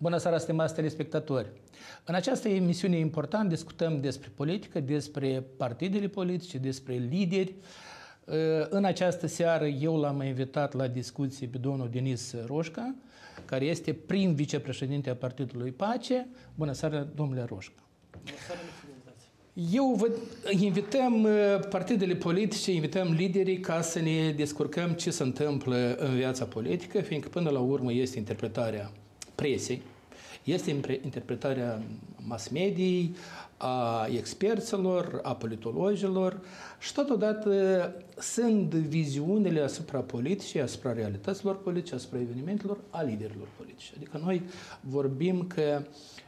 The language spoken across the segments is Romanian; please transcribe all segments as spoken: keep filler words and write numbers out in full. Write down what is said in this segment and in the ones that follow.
Bună seara, stimați telespectatori! În această emisiune important discutăm despre politică, despre partidele politice, despre lideri. În această seară eu l-am invitat la discuție pe domnul Denis Roșca, care este prim vicepreședinte a Partidului Pace. Bună seara, domnule Roșca! Bună seara, Eu vă invităm partidele politice, invităm liderii ca să ne descurcăm ce se întâmplă în viața politică, fiindcă până la urmă este interpretarea presei, este interpretarea mass-mediei, a experților, a politologilor și totodată sunt viziunile asupra politicii, asupra realităților politice, asupra evenimentelor a liderilor politici. Adică noi vorbim că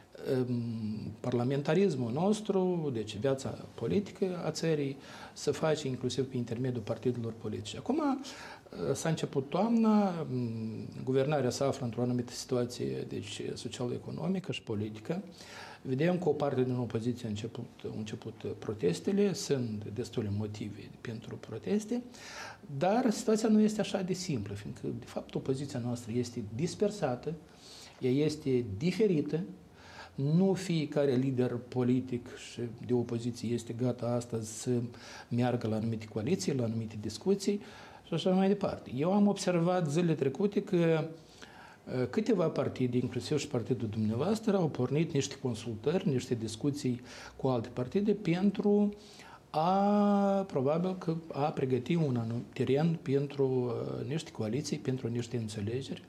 parlamentarismul nostru, deci viața politică a țării, se face inclusiv pe intermediul partidelor politice. Acum s-a început toamna, guvernarea se află într-o anumită situație, deci social-economică și politică. Vedem că o parte din opoziție a început, au început protestele, sunt destule motive pentru proteste, dar situația nu este așa de simplă, fiindcă, de fapt, opoziția noastră este dispersată, ea este diferită. Nu fiecare lider politic și de opoziție este gata astăzi să meargă la anumite coaliții, la anumite discuții și așa mai departe. Eu am observat zilele trecute că câteva partide, inclusiv și partidul dumneavoastră, au pornit niște consultări, niște discuții cu alte partide pentru a, probabil că, a pregăti un anumit teren pentru niște coaliții, pentru niște înțelegeri.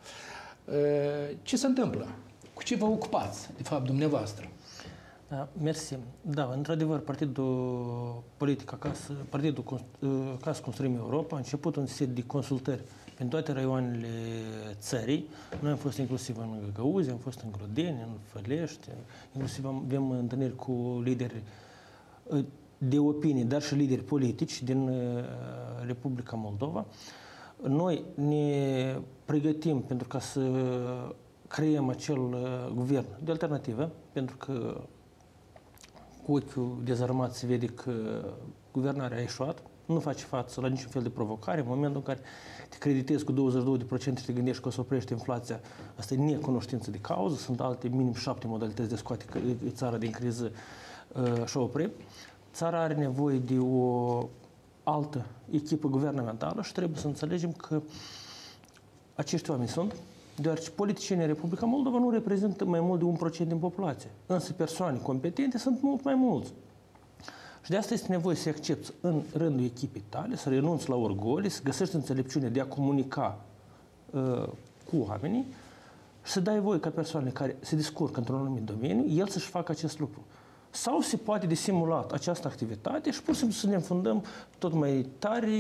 Ce se întâmplă? Cu ce vă ocupați, de fapt, dumneavoastră? Da, mersi. Da, într-adevăr, Partidul Politic Acasă, Partidul Acasă Construim Europa a început un set de consultări în toate raioanele țării. Noi am fost inclusiv în Găgăuzi, am fost în Grodeni, în Fălești, inclusiv avem întâlniri cu lideri de opinie, dar și lideri politici din Republica Moldova. Noi ne pregătim pentru ca să creăm acel uh, guvern de alternativă, pentru că cu ochiul dezarmat se vede că guvernarea a eșuat, nu face față la niciun fel de provocare. În momentul în care te creditezi cu douăzeci și doi la sută și te gândești că o să oprește inflația, asta e necunoștință de cauză, sunt alte minim șapte modalități de scoate țara din criză uh, și opri. Țara are nevoie de o altă echipă guvernamentală și trebuie să înțelegem că acești oameni sunt, deoarece politicienii în Republica Moldova nu reprezintă mai mult de un procent din populație. Însă persoane competente sunt mult mai mulți. Și de asta este nevoie să accepți în rândul echipei tale, să renunți la orgolii, să găsești înțelepciune de a comunica uh, cu oamenii și să dai voie ca persoanele care se descurcă într-un anumit domeniu, el să-și facă acest lucru. Sau se poate disimulat această activitate și pur și simplu să ne înfundăm tot mai tare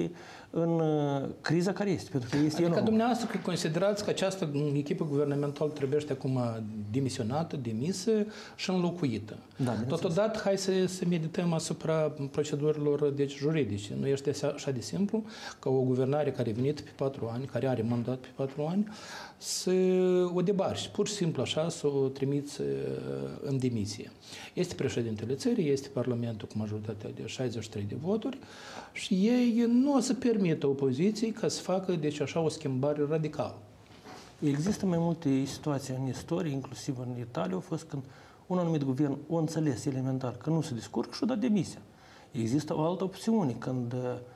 în uh, criza care este. Pentru că este adică enormă. Dumneavoastră că considerați că această echipă guvernamentală trebuie acum demisionată, demisă și înlocuită. Da, totodată, hai să, să medităm asupra procedurilor deci, juridice. Nu este așa de simplu ca o guvernare care a venit pe patru ani, care are mandat pe patru ani, să o debarci. Pur și simplu așa să o trimiți în demisie. Este președintele țării, este Parlamentul cu majoritatea de șaizeci și trei de voturi și ei nu o să permită opoziției ca să facă deci așa o schimbare radicală. Există mai multe situații în istorie, inclusiv în Italia, au fost când un anumit guvern o înțeles elementar că nu se descurcă și o dat demisia. Există o altă opțiune când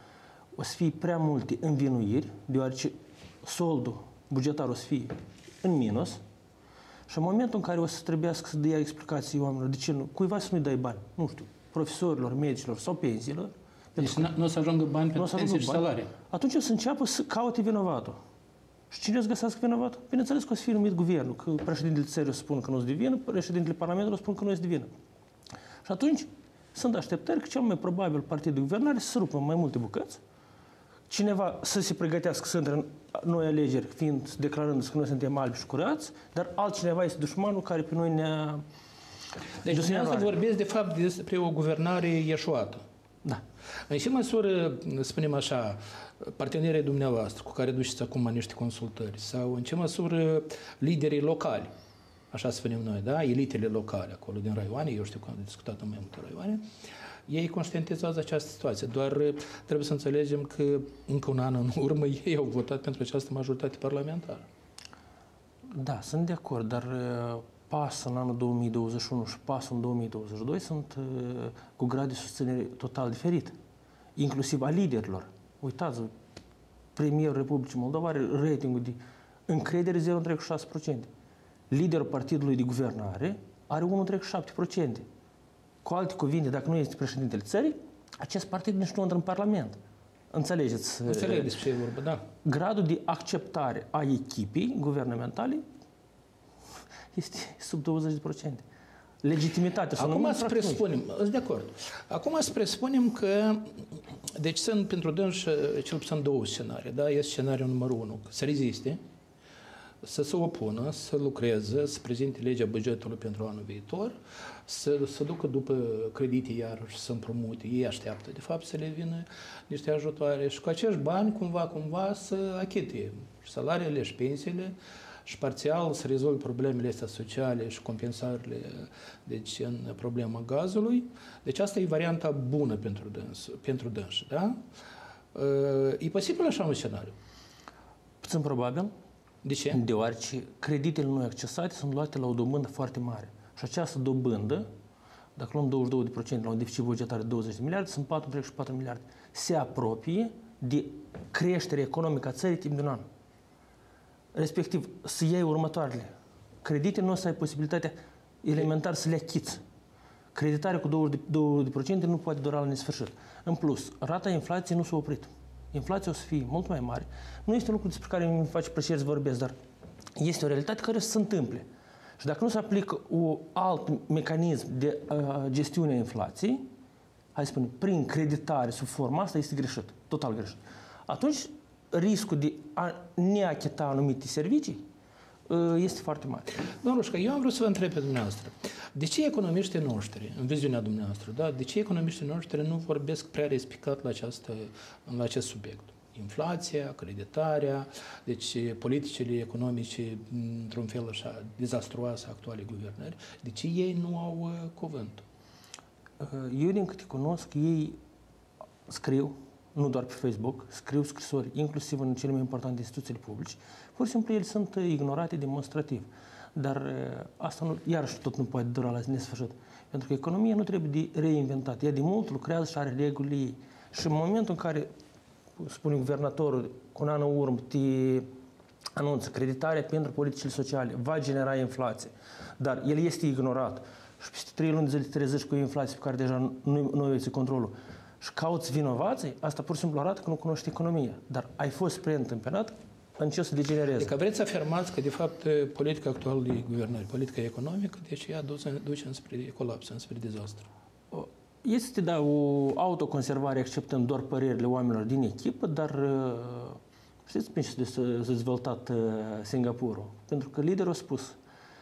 o să fie prea multe învinuiri, deoarece soldul bugetar o să fie în minus, și în momentul în care o să trebuiască să dea explicații oamenilor de ce nu, cuiva să nu-i dai bani, nu știu, profesorilor, medicilor sau pensiilor. Deci nu o să ajungă bani pentru pensii și salarii. Atunci o să înceapă să caute vinovatul. Și cine o să găsească vinovatul? Bineînțeles că o să fie numit guvernul, că președintele țării o să spun că nu este de vină, președintele Parlamentului o să spun că nu este de vină. Și atunci sunt așteptări că cel mai probabil partidul de guvernare să se rupă în mai multe bucăți, cineva să se pregătească să intre în noi alegeri, fiind declarându-se că noi suntem albi și curați, dar altcineva este dușmanul care pe noi ne-a... Deci dumneavoastră vorbiți de fapt despre o guvernare eșuată. Da. În ce măsură, spunem așa, partenerii dumneavoastră cu care duceți acum niște consultări sau în ce măsură liderii locali, așa spunem noi, da, elitele locale acolo din raioane, eu știu că am discutat în mai multe raioane, ei conștientizează această situație. Doar trebuie să înțelegem că încă un an în urmă ei au votat pentru această majoritate parlamentară. Da, sunt de acord, dar pasul în anul două mii douăzeci și unu și pasul în două mii douăzeci și doi sunt cu grad de susținere total diferit, inclusiv a liderilor. Uitați-vă, premierul Republicii Moldova are ratingul de încredere zero virgulă șase la sută. Liderul partidului de guvernare are unu virgulă șapte la sută. Cu alte cuvinte, dacă nu este președintele țării, acest partid nici nu intră în Parlament. Înțelegeți? Înțeleg despre ce e vorba, da. Gradul de acceptare a echipei guvernamentale este sub douăzeci la sută. Legitimitatea. Acum să presupunem, sunt de acord. Acum să presupunem că, deci sunt pentru dânsi cel puțin două scenarii, da? Este scenariul numărul unu, să reziste, să se opună, să lucreze, să prezinte legea bugetului pentru anul viitor, să se ducă după credite iarăși, să împrumute. Ei așteaptă, de fapt, să le vină niște ajutoare și cu acești bani, cumva, cumva, să achite salariile și pensiile și parțial să rezolve problemele astea sociale și compensările deci, în problema gazului. Deci asta e varianta bună pentru dâns, pentru dânsi, da? E posibil așa un scenariu? Puțin probabil. De ce? Deoarece creditele noi accesate sunt luate la o dobândă foarte mare. Și această dobândă, dacă luăm douăzeci și doi la sută la un deficit bugetar de douăzeci de miliarde, sunt patru virgulă patru miliarde. Se apropie de creșterea economică a țării timp de un an. Respectiv, să iei următoarele. Creditele nu o să ai posibilitatea elementar să le achiți. Creditarea cu douăzeci la sută nu poate dura la nesfârșit. În plus, rata inflației nu s-a oprit. Inflația o să fie mult mai mare. Nu este un lucru despre care îmi face plăcere să vorbesc, dar este o realitate care o să se întâmple. Și dacă nu se aplică un alt mecanism de uh, gestiune a inflației, hai să spunem, prin creditare sub forma asta, este greșit, total greșit. Atunci, riscul de a neachita anumite servicii uh, este foarte mare. Domnul Rușca, eu am vrut să vă întreb pe dumneavoastră. De ce economiștii noștri, în viziunea dumneavoastră, da? De ce economiștii noștri nu vorbesc prea respicat la, această, la acest subiect? Inflația, creditarea, deci politicile economice, într-un fel așa, dezastruoase actuale guvernări. De ce ei nu au uh, cuvântul? Eu, din câte cunosc, ei scriu, nu doar pe Facebook, scriu scrisori, inclusiv în cele mai importante instituțiile publice. Pur și simplu, ele sunt ignorate demonstrativ. Dar asta, nu, iarăși, tot nu poate dura la nesfârșit. Pentru că economia nu trebuie de reinventat. Ea de mult lucrează și are regulile ei. Și în momentul în care, spune guvernatorul, cu un an în urmă, te anunță creditarea pentru politicile sociale, va genera inflație, dar el este ignorat și peste trei luni de zile te trezești cu o inflație pe care deja nu, nu ai controlul și cauți vinovații, asta pur și simplu arată că nu cunoști economia. Dar ai fost preîntâmpinat, încep să degenereze. Adică vreți să afirmați că, de fapt, politica actuală de guvernare, politica economică, deci ea duce, duce înspre colaps, înspre dezastru. Este, da, o autoconservare, acceptând doar părerile oamenilor din echipă, dar știți prin ce s-a dezvoltat Singapurul? Pentru că liderul a spus,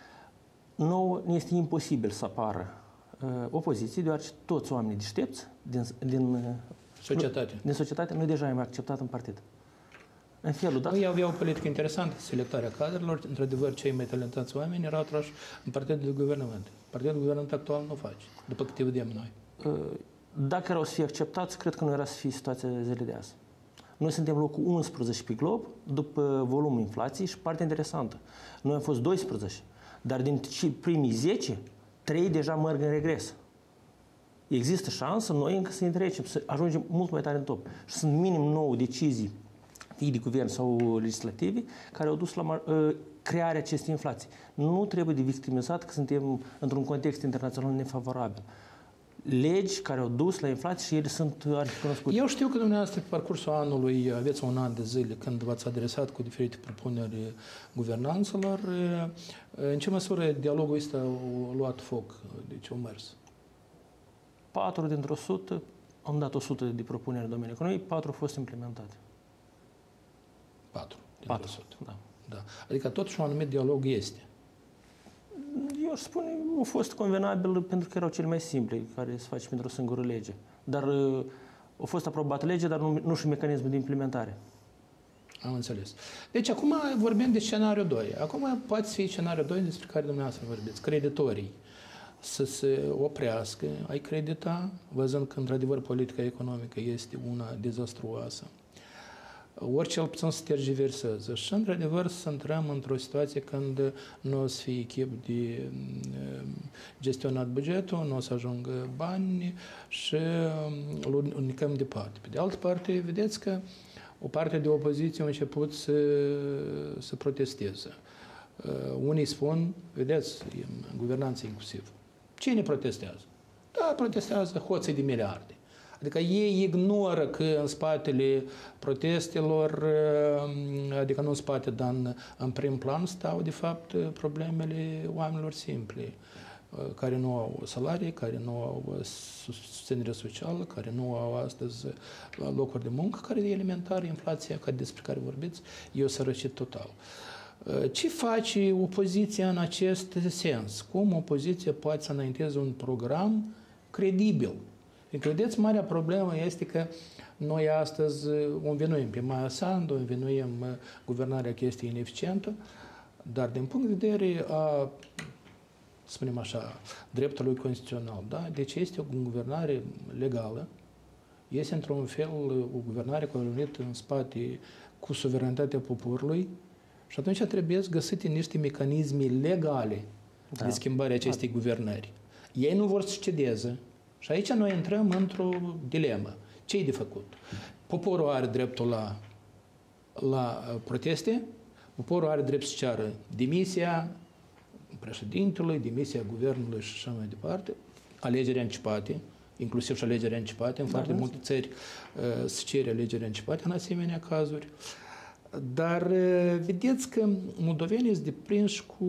nouă este imposibil să apară opoziție, deoarece toți oamenii deștepți din, din societate. din societate noi deja am acceptat în partid. În felul dat. Ei aveau o politică interesantă, selectarea cadrelor. Într-adevăr, cei mai talentați oameni erau trași în partidul de guvernământ. Partidul de guvernământ actual nu face, după câte vedem noi. Dacă erau să fie acceptați, cred că nu era să fie situația zilei de azi. Noi suntem locul unsprezece pe glob, după volumul inflației și partea interesantă. Noi am fost doisprezece, dar din primii zece, trei deja merg în regres. Există șansă noi încă să întrecem, să ajungem mult mai tare în top. Și sunt minim nouă decizii, fie de guvern sau legislative, care au dus la uh, crearea acestei inflații. Nu trebuie de victimizat că suntem într-un context internațional nefavorabil. Legi care au dus la inflație și ele sunt arhicunoscute. Eu știu că dumneavoastră pe parcursul anului aveți un an de zile când v-ați adresat cu diferite propuneri guvernanților. În ce măsură dialogul ăsta a luat foc? Deci a mers? Patru dintr-o sută, am dat o sută de propuneri în domeniul economiei, patru au fost implementate. Patru dintr-o sută. Da. Da. Adică totuși un anumit dialog este. Eu aș spune, a fost convenabil pentru că erau cele mai simple, care se face pentru o singură lege. Dar a fost aprobată legea, dar nu, nu și mecanismul de implementare. Am înțeles. Deci acum vorbim de scenariul doi. Acum poate fi scenariul doi despre care dumneavoastră vorbiți. Creditorii să se oprească, ai credita, văzând că într-adevăr politica economică este una dezastruoasă. ori cel puțin să tergiverseze. Și, într-adevăr, să intrăm într-o situație când nu o să fie echip de gestionat bugetul, nu o să ajungă bani și îl unicăm departe. Pe de altă parte, vedeți că o parte de opoziție a început să, să protesteze. Unii spun, vedeți, în guvernanță inclusiv, cine protestează? Da, protestează hoții de miliarde. Adică ei ignoră că în spatele protestelor, adică nu în spate, dar în, în prim plan stau, de fapt, problemele oamenilor simple, care nu au salarii, care nu au susținere socială, care nu au astăzi locuri de muncă, care e elementar, inflația care, despre care vorbiți, e o sărăcit total. Ce face opoziția în acest sens? Cum opoziția poate să înainteze un program credibil? Vedeți, marea problemă este că noi astăzi o învinuim pe Maia Sandu, o învinuim guvernarea că este ineficientă, dar din punct de vedere a, să spunem așa, dreptului constituțional, da? Deci este o guvernare legală, este într-un fel o guvernare care a venit în spate cu suveranitatea poporului și atunci trebuie găsite niște mecanisme legale da. de schimbare acestei da. guvernări. Ei nu vor să cedeze. Și aici noi intrăm într-o dilemă. Ce-i de făcut? Poporul are dreptul la, la proteste, poporul are dreptul să ceară demisia președintelui, demisia guvernului și așa mai departe, alegeri anticipate, inclusiv și alegeri anticipate. În da, foarte da. multe țări uh, se cere alegeri anticipate în asemenea cazuri. Dar uh, vedeți că moldovenii sunt deprinși cu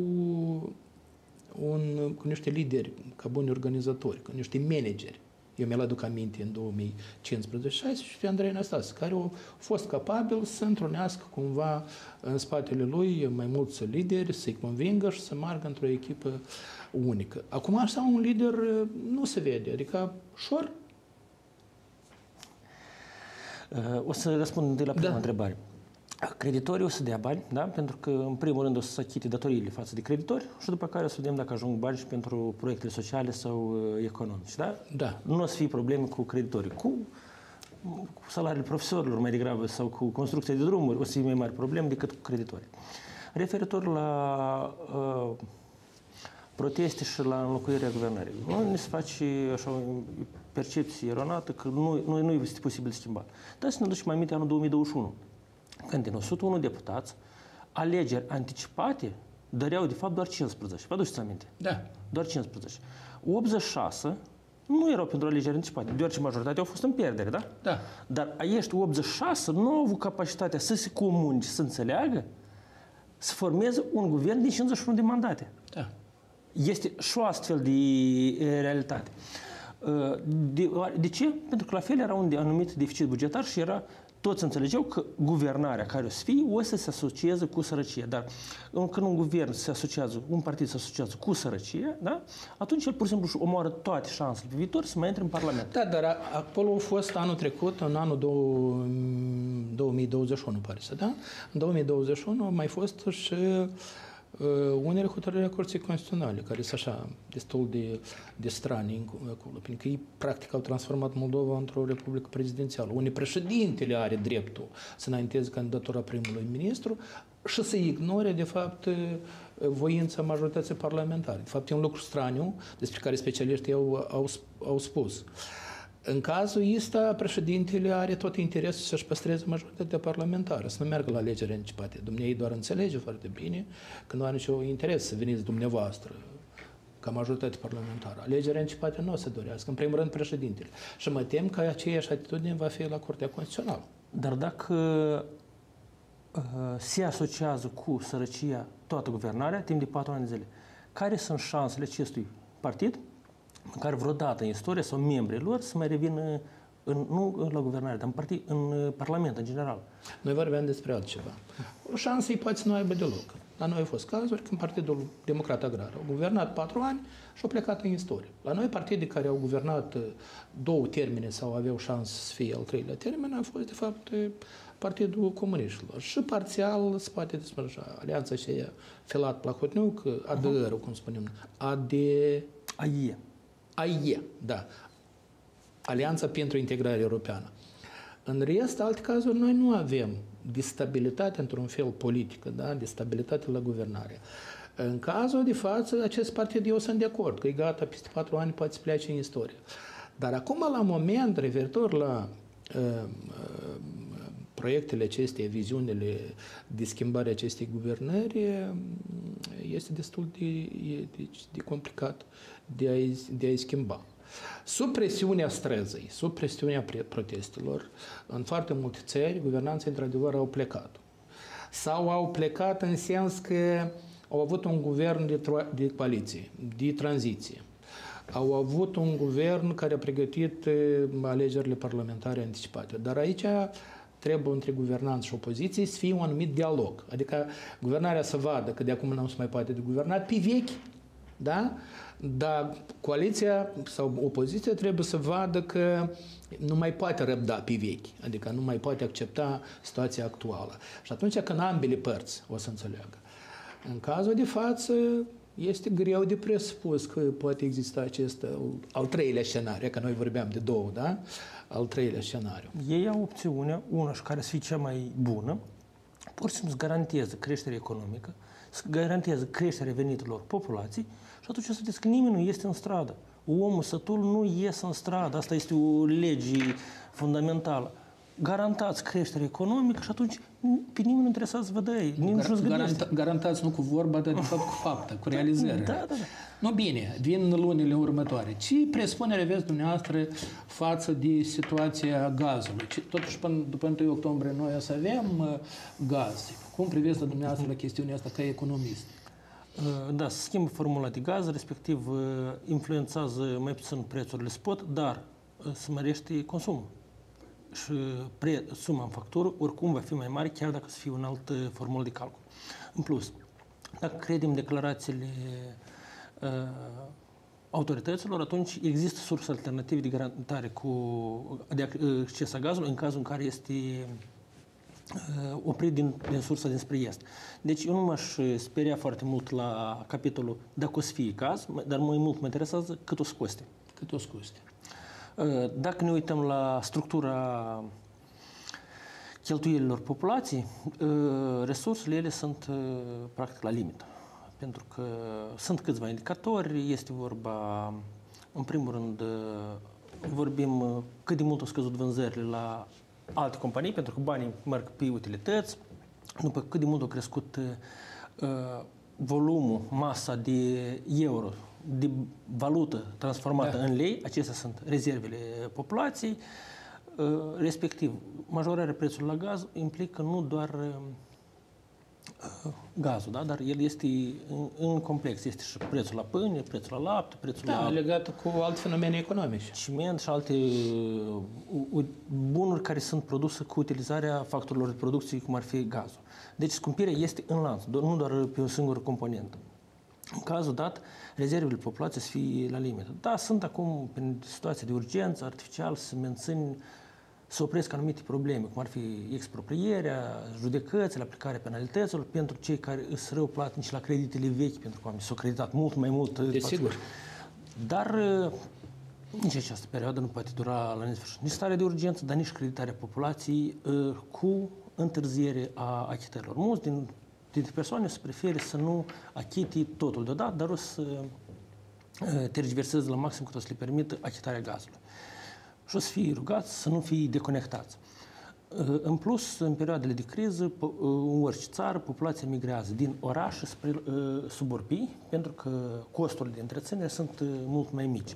Un, cu niște lideri, ca buni organizatori, cu niște manageri. Eu mi-l aduc aminte în două mii cincisprezece șaisprezece și Andrei Năstase, care au fost capabil să întrunească cumva în spatele lui mai mulți lideri, să-i convingă și să meargă într-o echipă unică. Acum așa un lider nu se vede, adică ușor. O să răspund de la prima da. întrebare. Creditorii o să dea bani, da? Pentru că în primul rând o să achite datoriile față de creditori și după care o să vedem dacă ajung bani și pentru proiectele sociale sau economice, da? Da. Nu o să fie probleme cu creditorii. Cu, cu salariile profesorilor mai degrabă sau cu construcția de drumuri o să fie mai mari probleme decât cu creditorii. Referitor la uh, proteste și la înlocuirea guvernării. Nu ne se face așa o percepție eronată că nu, nu, nu este posibil schimba. Dar să ne ducem mai aminte anul două mii douăzeci și unu. Când din o sută unu deputați, alegeri anticipate dăreau de fapt doar cincisprezece. Vă aduceți aminte? Da. Doar cincisprezece. optzeci și șase nu erau pentru alegeri anticipate, deoarece majoritatea au fost în pierdere, da? Da. Dar acești optzeci și șase nu au avut capacitatea să se comunice, să înțeleagă, să formeze un guvern de cincizeci și unu de mandate. Da. Este și o astfel de realitate. De, de ce? Pentru că la fel era un anumit deficit bugetar și era toți înțelegeau că guvernarea care o să fie o să se asocieze cu sărăcie. Dar când un guvern se asociază, un partid se asociază cu sărăcie, da? Atunci el pur și simplu își omoară toate șansele pe viitor să mai intre în Parlament. Da, dar acolo a fost anul trecut, în anul două mii douăzeci și unu, pare să, da? În două mii douăzeci și unu a mai fost și uh, unele hotărâri a Curții Constituționale, care sunt așa destul de, de stranii acolo, pentru că ei practic au transformat Moldova într-o republică prezidențială, unde președintele are dreptul să înainteze candidatura primului ministru și să ignore, de fapt, voința majorității parlamentare. De fapt, e un lucru straniu despre care specialiștii au, au, au spus. În cazul ăsta, președintele are tot interesul să-și păstreze majoritatea parlamentară, să nu meargă la alegeri anticipate. Dumnezeu doar înțelege foarte bine că nu are nicio interes să veniți dumneavoastră ca majoritate parlamentară. Alegeri anticipate nu o să dorească, în primul rând președintele. Și mă tem că aceeași atitudine va fi la Curtea Constituțională. Dar dacă uh, se asociază cu sărăcia toată guvernarea timp de patru ani de zile, care sunt șansele acestui partid care vreodată în istorie sau membrii lor să mai revină în, nu la guvernare, dar în, partid, în Parlament în general? Noi vorbim despre altceva. O șansă îi poate să nu aibă deloc. La noi au fost cazuri când Partidul Democrat Agrar a guvernat patru ani și a plecat în istorie. La noi partide care au guvernat două termene sau aveau șansă să fie al treilea termen a fost de fapt Partidul Comuniștilor. Și parțial se poate despre așa, alianța aceea Filat Plahotniuc, A D R, cum spunem, A D... A I E. A I E, da. Alianța pentru Integrare Europeană. În rest, alte cazuri, noi nu avem de stabilitate, într-un fel, politică, da? De stabilitate la guvernare. În cazul de față, acest partid, eu sunt de acord, că e gata, peste patru ani poate să plece în istorie. Dar acum, la moment, referitor la uh, uh, proiectele acestea, viziunile de schimbare acestei guvernări, este destul de, de, de complicat de a-i, de a-i schimba. Sub presiunea străzii, sub presiunea protestelor, în foarte multe țări, guvernanții, într-adevăr, au plecat. Sau au plecat în sens că au avut un guvern de, de coaliție, de tranziție. Au avut un guvern care a pregătit alegerile parlamentare anticipate. Dar aici trebuie între guvernanți și opoziție să fie un anumit dialog. Adică guvernarea să vadă că de acum nu se mai poate de guvernat pe vechi, da? Dar coaliția sau opoziția trebuie să vadă că nu mai poate răbda pe vechi, adică nu mai poate accepta situația actuală. Și atunci când ambele părți o să înțeleagă. În cazul de față, este greu de presupus că poate exista acest al treilea scenariu, că noi vorbeam de două, da? Al treilea scenariu. Ei au opțiunea, una și care să fie cea mai bună, pur și simplu să garanteze creșterea economică, să garanteze creșterea veniturilor populației și atunci o să vedeți că nimeni nu este în stradă. Omul sătul nu iese în stradă. Asta este o lege fundamentală. Garantați creșterea economică și atunci pe nimeni nu interesează să vă dă ei. Gar- garanta, garantați nu cu vorba, dar de fapt cu faptă, cu realizarea. Da, da, da. Nu, bine, vin lunile următoare. Ce presupunere aveți dumneavoastră față de situația gazului? Totuși, până, după întâi octombrie, noi o să avem uh, gaz. Cum priveți la dumneavoastră la chestiunea asta ca economist? Uh, da, se schimbă formula de gaz, respectiv uh, influențează mai puțin prețurile spot, dar uh, se mărește consumul. Și pre, suma în factură oricum va fi mai mare, chiar dacă să fie un alt formul de calcul. În plus, dacă credem declarațiile uh, autorităților, atunci există surse alternative de garantare cu, de acces a gazului în cazul în care este uh, oprit din, din sursa dinspre est. Deci eu nu m-aș speria foarte mult la capitolul dacă o să fie caz, dar mai mult mă interesează cât o să coste. Cât o să coste. Dacă ne uităm la structura cheltuielilor populației, resursele ele sunt practic la limită. Pentru că sunt câțiva indicatori, este vorba, în primul rând, vorbim cât de mult au scăzut vânzările la alte companii, pentru că banii merg pe utilități, după cât de mult a crescut volumul, masa de euro, de valută transformată da. în lei, acestea sunt rezervele populației, respectiv majorarea prețului la gaz implică nu doar gazul, da? Dar el este în, în complex, este și prețul la pâine, prețul la lapte, prețul da, la... legat cu alte fenomene economice. Ciment și alte bunuri care sunt produse cu utilizarea factorilor de producție, cum ar fi gazul. Deci scumpirea este în lanț, nu doar pe o singură componentă. În cazul dat, rezervele populației să fie la limită. Da, sunt acum, în situații de urgență, artificial, să mențin, să opresc anumite probleme, cum ar fi exproprierea, judecățile, aplicarea penalităților pentru cei care îs rău platnici la creditele vechi, pentru că oamenii s-au creditat mult mai mult. Desigur. Dar nici această perioadă nu poate dura la nesfârșit. Nici starea de urgență, dar nici creditarea populației cu întârziere a achitărilor. Mulți din dintre persoane se preferă să nu achite totul deodată, dar o să tergiverseze la maxim cât o să le permită achitarea gazului. Și o să fie rugați să nu fie deconectați. În plus, în perioadele de criză, în orice țară, populația migrează din orașe spre suburbii, pentru că costurile de întreținere sunt mult mai mici.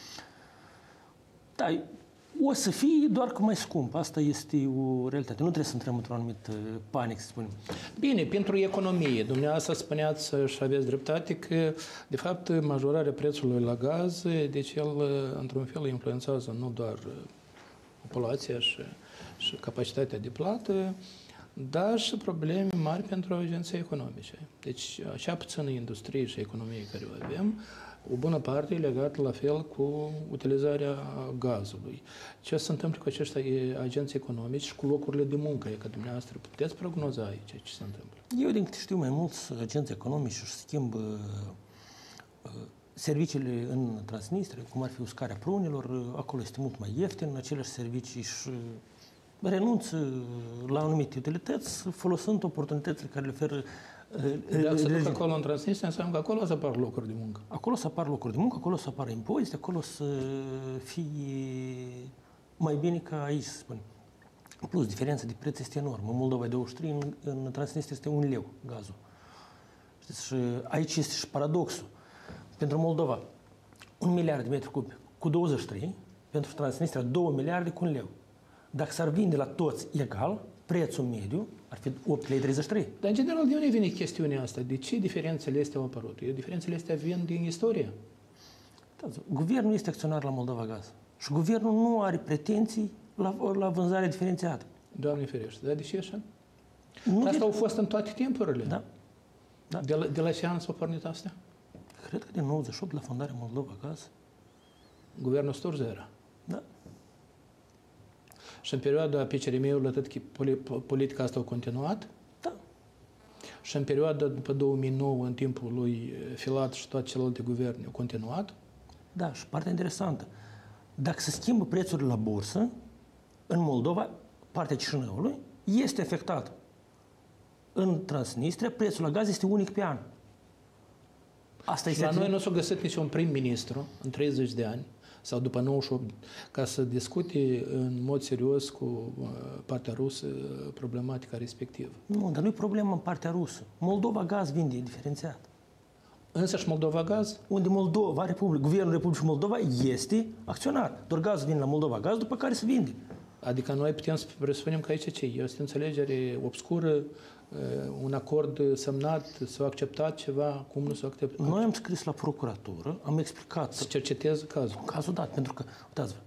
Da, o să fie doar că mai scump. Asta este o realitate. Nu trebuie să intrăm într-un anumit panic, să spunem. Bine, pentru economie. Dumneavoastră spuneați și aveți dreptate că, de fapt, majorarea prețului la gaz, deci el, într-un fel, influențează nu doar populația și, și capacitatea de plată, dar și probleme mari pentru agenții economice. Deci, așa puțină industrie și economie care o avem, o bună parte e legată la fel cu utilizarea gazului. Ce se întâmplă cu acești agenți economici și cu locurile de muncă? E că dumneavoastră puteți prognoza aici ce se întâmplă? Eu, din câte știu, mai mulți agenți economici își schimbă uh, serviciile în Transnistria, cum ar fi uscarea prunilor, acolo este mult mai ieftin, aceleași servicii și renunță la anumite utilități, folosind oportunitățile care le oferă. Dacă se duc acolo în Transnistria, înseamnă că acolo o să apar locuri de muncă. Acolo o să apar locuri de muncă, acolo o să apară impozite, acolo o să fie mai bine ca aici, să spun. În plus, diferența de preț este enormă. În Moldova e douăzeci și trei, în, în Transnistria este un leu gazul. Știți, și aici este și paradoxul. Pentru Moldova, un miliard de metri cubi cu douăzeci și trei, pentru Transnistria, două miliarde cu un leu. Dacă s-ar vinde la toți egal, prețul mediu ar fi opt lei treizeci și trei. Dar, în general, de unde vine chestiunea asta? De ce diferențele astea au apărut? Diferențele astea vin din istorie. Da, guvernul este acționar la Moldova Gaz. Și guvernul nu are pretenții la, la vânzare diferențiată. Doamne ferește. Dar de ce așa? Nu asta de... au fost în toate timpurile. Da. Da. De, la, de la ce an s-au pornit astea? Cred că din nouăzeci și opt, la fondarea Moldova Gaz. Guvernul Sturza era. Da. Și în perioada P C R M-ului, atât politica asta a continuat. Da. Și în perioada după două mii nouă, în timpul lui Filat și toate celelalte guverne, au continuat. Da, și partea interesantă. Dacă se schimbă prețurile la bursă, în Moldova, partea Chișinăului, este afectat. În Transnistria, prețul la gaz este unic pe an. Asta și este la noi nu s-a găsit niciun prim-ministru în treizeci de ani, sau după nouăzeci și opt, ca să discute în mod serios cu partea rusă problematica respectivă. Nu, dar nu e problemă în partea rusă. Moldova Gaz vinde diferențiat. Însă și Moldova Gaz? Unde Moldova, Republic, Guvernul Republicii Moldova este acționar. Doar gazul vine la Moldova Gaz, după care se vinde. Adică noi putem să presupunem că aici ce? Este o înțelegere obscură, un acord semnat, s-a acceptat ceva, cum nu s-a acceptat? Noi am scris la procuratură, am explicat... Să cerceteze cazul. Cazul dat, pentru că, uitați-vă,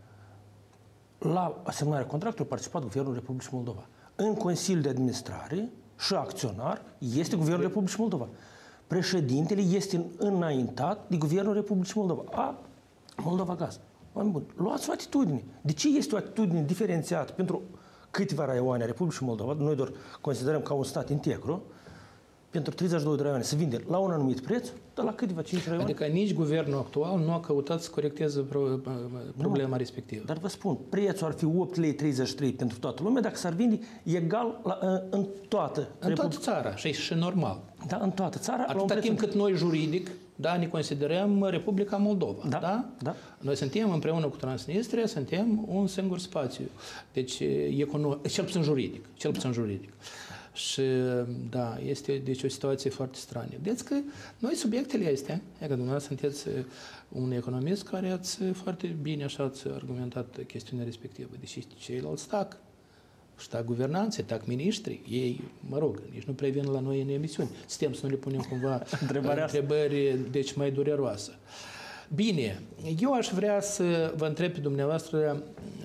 la asemnarea contractului a participat Guvernul Republicii Moldova. În Consiliul de Administrare și acționar este Guvernul Republicii Moldova. Președintele este înaintat de Guvernul Republicii Moldova. A, Moldova Gaz. Oameni buni, luați o atitudine. De ce este o atitudine diferențiată pentru câteva raioane a Republicii Moldova? Noi doar considerăm ca un stat integru. Pentru treizeci și două de raioane se vinde la un anumit preț, dar la câteva cinci raioane. Adică nici guvernul actual nu a căutat să corecteze problema nu, respectivă. Dar vă spun, prețul ar fi opt lei treizeci și trei pentru toată lumea dacă s-ar vinde egal la, în toată În toată țara, și și normal. Da, în toată țara. Atâta timp cât noi juridic, da, ne considerăm Republica Moldova. Da, da? da. Noi suntem împreună cu Transnistria, suntem un singur spațiu. Deci, economic, cel puțin juridic. Cel puțin juridic. Și, da, este deci o situație foarte stranie. Deci că noi subiectele astea, e că dumneavoastră sunteți un economist care ați foarte bine așa ați argumentat chestiunea respectivă. Deși ceilalți tac, și tac guvernanțe, tac miniștri, ei, mă rog, nici nu previn la noi în emisiuni. Suntem să nu le punem cumva întrebări deci mai dureroasă. Bine, eu aș vrea să vă întreb pe dumneavoastră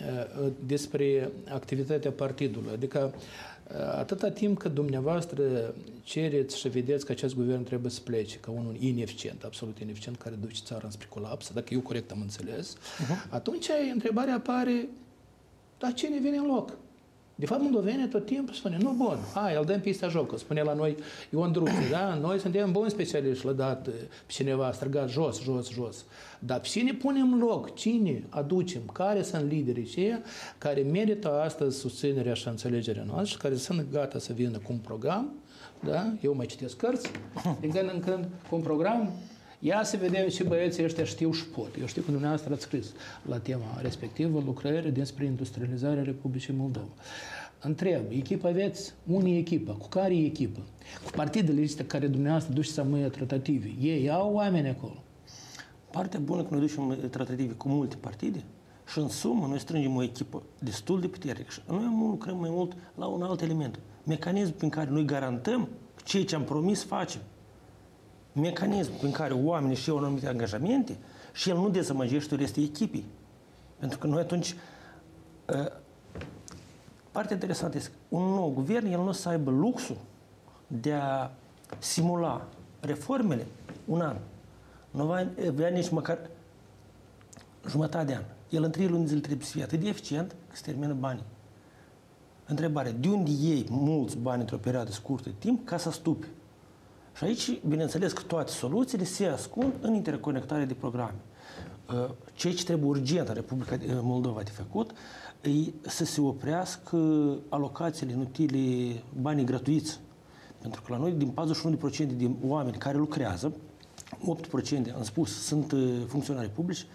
despre activitatea partidului. Adică atâta timp cât dumneavoastră cereți și vedeți că acest guvern trebuie să plece ca unul ineficient, absolut ineficient, care duce țara înspre colaps, dacă eu corect am înțeles, uh-huh. atunci întrebarea apare, dar cine vine în loc? De fapt, moldovenii tot timpul spune, nu, bun, hai, îl dăm pista jocul, spune la noi Ion Druță, da? Noi suntem buni specialiști, l-a dat pe cineva, a străgat jos, jos, jos. Dar pe cine punem în loc? Cine aducem? Care sunt liderii aceia care merită astăzi susținerea și înțelegerea noastră și care sunt gata să vină cu un program, da? Eu mai citesc cărți, din când în când, cu un program, ia să vedem ce băieții ăștia știu și pot. Eu știu că dumneavoastră ați scris la tema respectivă lucrări despre industrializarea Republicii Moldova. Întreb, echipă aveți? Unii echipă. Cu care e echipă? Cu partidele astea care dumneavoastră duceți să mâie tratative. Ei au oameni acolo. Partea bună că noi ducem tratative cu multe partide și în sumă noi strângem o echipă destul de puternică. Și noi lucrăm mai mult la un alt element. Mecanismul prin care noi garantăm ceea ce am promis facem. Mecanismul prin care oamenii și-au anumite angajamente și el nu dezamăgește restul echipii. Pentru că noi atunci... Partea interesantă este că un nou guvern, el nu o să aibă luxul de a simula reformele un an. Nu va avea nici măcar jumătate de an. El în trei luni zile trebuie să fie atât de eficient că se termină banii. Întrebare, de unde iei mulți bani într-o perioadă scurtă de timp ca să stupi? Și aici, bineînțeles că toate soluțiile se ascund în interconectare de programe. ceea ce trebuie urgent în Republica Moldova de făcut e să se oprească alocațiile inutile, banii gratuiți. Pentru că la noi, din patruzeci și unu la sută din oameni care lucrează, opt la sută, am spus, sunt funcționari publici,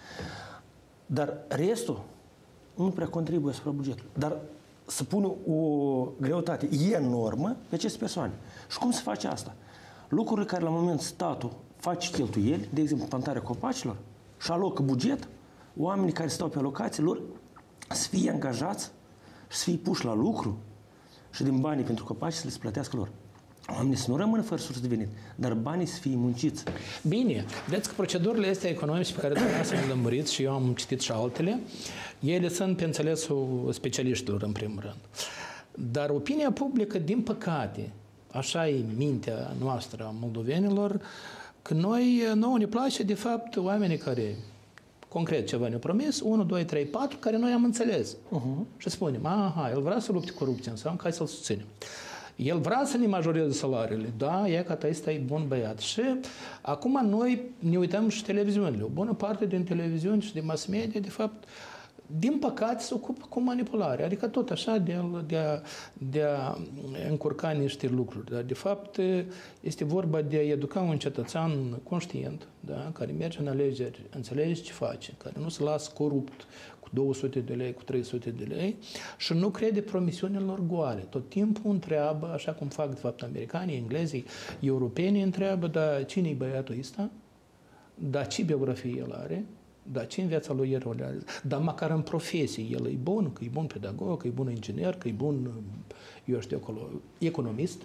dar restul nu prea contribuie asupra bugetului. Dar să pună o greutate enormă pe aceste persoane. Și cum se face asta? Lucrurile care la moment statul face cheltuieli, de exemplu plantarea copacilor, și alocă buget, oamenii care stau pe alocații lor să fie angajați și să fie puși la lucru și din banii pentru copaci să le plătească lor. Oamenii să nu rămână fără sursă de venit, dar banii să fie munciți. Bine, vedeți că procedurile astea economice pe care dumneavoastră le-am lămurit și eu am citit și altele, ele sunt pe înțelesul specialiștilor în primul rând. Dar opinia publică, din păcate, așa e mintea noastră a moldovenilor, că noi, nouă ne place, de fapt, oamenii care, concret, ceva ne-au promis, unu, doi, trei, patru, care noi am înțeles. Uh-huh. Și spunem, aha, el vrea să lupte corupție, înseamnă că hai să-l susținem. El vrea să ne majoreze salariile. Da, e că ăsta e bun băiat. Și acum noi ne uităm și televiziunile. O bună parte din televiziuni și de mass media, de fapt, din păcate, se ocupă cu manipulare. Adică tot așa de a, de a, de a încurca niște lucruri. Dar, de fapt, este vorba de a educa un cetățean conștient, da, care merge în alegeri, înțelege ce face, care nu se lasă corupt cu două sute de lei, cu trei sute de lei și nu crede promisiunilor goale. Tot timpul întreabă, așa cum fac, de fapt, americanii, englezii, europenii, întreabă, dar cine-i băiatul ăsta? Dar ce biografie el are? Dar ce în viața lui el realizează? Dar măcar în profesie el e bun, că e bun pedagog, că e bun inginer, că e bun, eu știu, acolo, economist.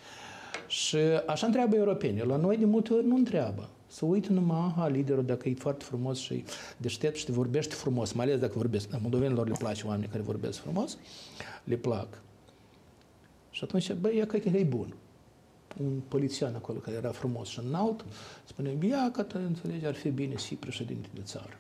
Și așa întreabă europenii. La noi de multe ori nu întreabă. Să uită numai, aha, liderul, dacă e foarte frumos și deștept și te vorbește frumos, mai ales dacă vorbesc. Dar moldovenilor le place oamenii care vorbesc frumos, le plac. Și atunci, băi, ia că e bun. Un polițian acolo care era frumos și înalt, spune, ia că, înțelegi, ar fi bine să fii președinte de țară.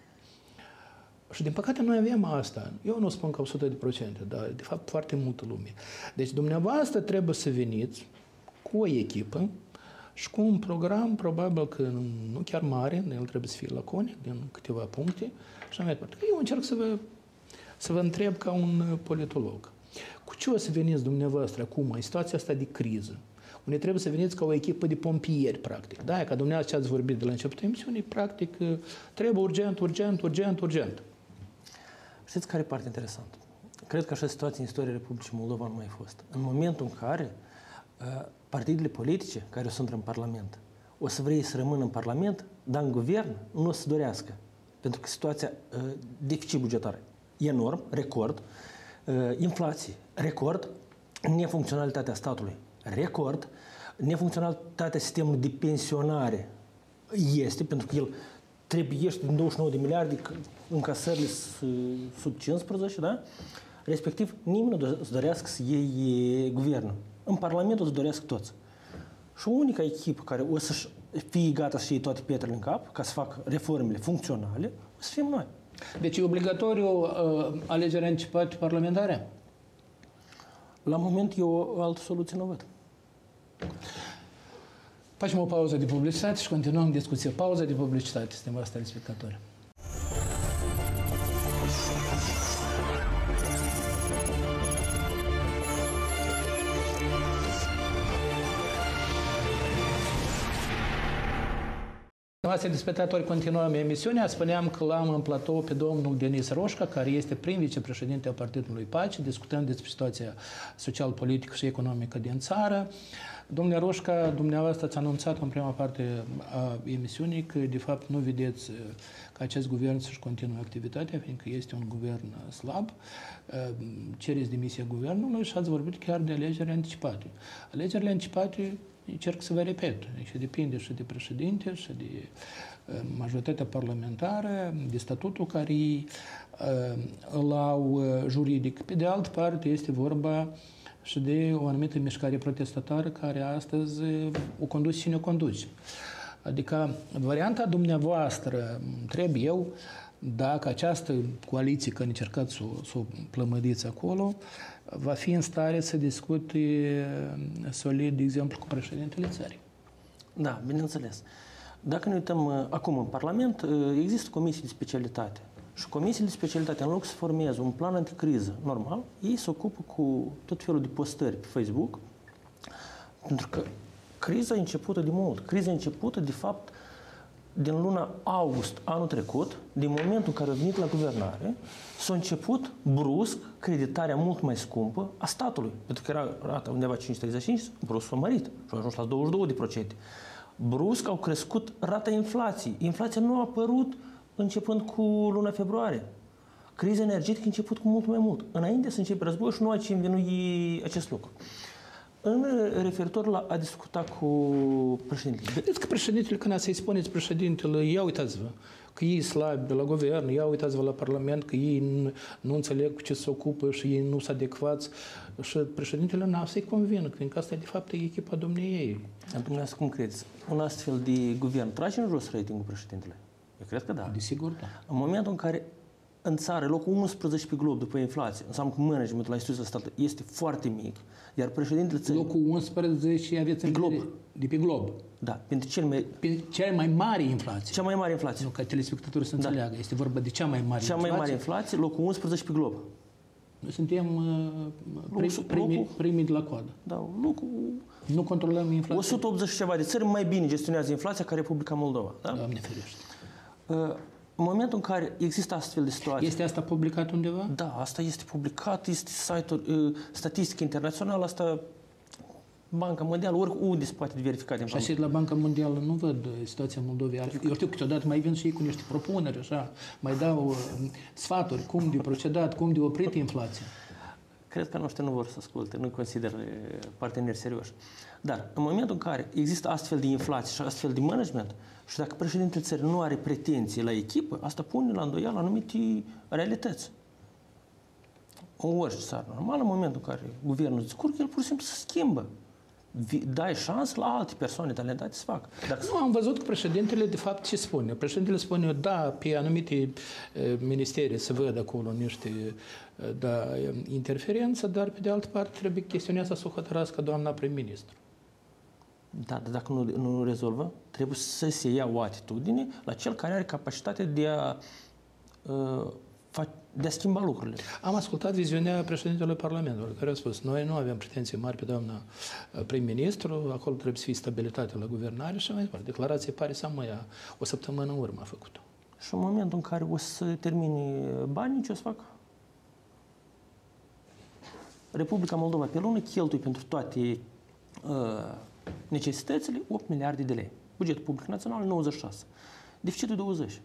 Și din păcate noi avem asta. Eu nu spun că o sută la sută, dar de fapt foarte multă lume. Deci dumneavoastră trebuie să veniți cu o echipă și cu un program, probabil că nu chiar mare, el trebuie să fie laconic, din câteva puncte, și mai departe. Eu încerc să vă, să vă întreb ca un politolog. Cu ce o să veniți dumneavoastră acum în situația asta de criză? Unde trebuie să veniți ca o echipă de pompieri, practic. Da, ca dumneavoastră ce ați vorbit de la începutul emisiunii, practic, trebuie urgent, urgent, urgent, urgent. Știți care e partea interesantă? Cred că așa situație în istoria Republicii Moldova nu mai a fost. În momentul în care uh, partidele politice care sunt în Parlament o să vrei să rămână în Parlament, dar în guvern nu o să dorească. Pentru că situația, uh, deficit bugetar enorm, record, uh, inflație, record, nefuncționalitatea statului, record, nefuncționalitatea sistemului de pensionare este, pentru că el trebuie din douăzeci și nouă de miliarde încasările sub cincisprezece, da? Respectiv, nimeni nu îți dorească să iei guvernul. În Parlament o să dorească toți. Și unica echipă care o să fie gata să iei toate pietrele în cap, ca să facă reformele funcționale, o să fim noi. Deci e obligatoriu uh, alegerea anticipată parlamentare? La moment eu o altă soluție nu văd. Facem o pauză de publicitate și continuăm discuția. Pauză de publicitate, stimați telespectatori. Stimați telespectatori, continuăm emisiunea. Spuneam că l-am în platou pe domnul Denis Roșca, care este prim vicepreședinte al Partidului Pace. Discutăm despre situația social-politică și economică din țară. Domnule Roșca, dumneavoastră ați anunțat în prima parte a emisiunii că, de fapt, nu vedeți că acest guvern să-și continuă activitatea, fiindcă este un guvern slab. Cereți demisia guvernului și ați vorbit chiar de alegeri anticipate. Alegerile anticipate, încerc să vă repet, și depinde și de președinte, și de majoritatea parlamentară, de statutul care îl au juridic. Pe de altă parte, este vorba și de o anumită mișcare protestatară care astăzi o conduce și ne conduce. Adică, varianta dumneavoastră, întreb eu, dacă această coaliție, că încercați să, să o plămădiți acolo, va fi în stare să discute solid, de exemplu, cu președintele țării. Da, bineînțeles. Dacă ne uităm acum în Parlament, există comisii de specialitate. Și comisiile de specialitate, în loc să formeze un plan anticriză normal, ei se ocupă cu tot felul de postări pe Facebook, pentru că criza a început de mult. Criza a început, de fapt, din luna august anul trecut, din momentul în care a venit la guvernare, s-a început brusc creditarea mult mai scumpă a statului. Pentru că era rata undeva cinci virgulă treizeci și cinci, brusc s-a mărit și a ajuns la douăzeci și două la sută. Brusc au crescut rata inflației. Inflația nu a apărut începând cu luna februarie. Criza energetică a început cu mult mai mult. Înainte să începe războiul și nu aici învinui acest lucru. În referitor la a discuta cu președintele. Vedeți că președintele, când să-i spuneți președintele, ia uitați-vă, că ei slabi la guvern, ia uitați-vă la Parlament, că ei nu, nu înțeleg cu ce se ocupă și ei nu sunt adecvați. Și președintele n-a să-i convină, că asta de fapt e echipa domniei ei. Dumneavoastră, cum credeți? Un astfel de guvern trage în jos ratingul președintele? Eu cred că da. Desigur, da. În momentul în care în țară, locul unsprezece pe glob după inflație, înseamnă că managementul la instituția statului este foarte mic, iar președintele țării... Locul unsprezece aveți pe glob. De pe glob. Da, pentru cel mai... Pe cea mai mare inflație. Cea mai mare inflație. Nu, ca telespectatorii să înțeleagă. Da. Este vorba de cea mai mare cea inflație. Cea mai mare inflație, locul unsprezece pe glob. Noi suntem uh, primii primi de la coadă. Da, locul... Nu controlăm inflația. o sută optzeci și ceva de țări mai bine gestionează inflația ca Republica Moldova. Da? Doamne ferește. Uh, În momentul în care există astfel de situații... Este asta publicat undeva? Da, asta este publicat, este site-uri, uh, statistică internațională, asta Banca Mondială, oriunde se poate verifica. Și așa la Banca Mondială nu văd situația Moldovei. Eu știu că câteodată mai vin și ei cu niște propuneri, așa, mai dau uh, sfaturi, cum de procedat, cum de oprit inflația. Cred că noștri nu vor să asculte, nu consider parteneri serioși. Dar în momentul în care există astfel de inflație și astfel de management, și dacă președintele țării nu are pretenții la echipă, asta pune la îndoială anumite realități. În orice țară normală, în momentul în care guvernul descurcă, el pur și simplu se schimbă. Dai șansă la alte persoane talentate să facă. Dacă... Nu, am văzut că președintele, de fapt, ce spune? Președintele spune, da, pe anumite e, ministerii se văd acolo niște da, interferență, dar, pe de altă parte, trebuie chestiunea asta să o hotărască doamna prim-ministru. Da, dar dacă nu, nu rezolvă, trebuie să se ia o atitudine la cel care are capacitatea de a, de a schimba lucrurile. Am ascultat viziunea președintelui Parlamentului, care a spus, noi nu avem pretenții mari pe doamna prim-ministru, acolo trebuie să fie stabilitate la guvernare și mai departe. Declarația pare să mă ia o săptămână în urmă a făcut-o. Și în momentul în care o să termine banii, ce o să facă? Republica Moldova pe lună cheltuie pentru toate uh, necesitățile opt miliarde de lei. Bugetul public național nouăzeci și șase. Deficitul douăzeci.